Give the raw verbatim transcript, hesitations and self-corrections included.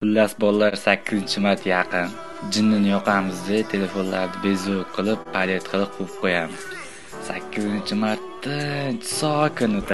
Xullas bolalar sakkizinchi mart yaqin. Jinnini yoqamiz-da, telefonlarni bezovq qilib, palet qilib qo'yib qo'yamiz. sakkizinchi mart tinch, sokin o'tadi.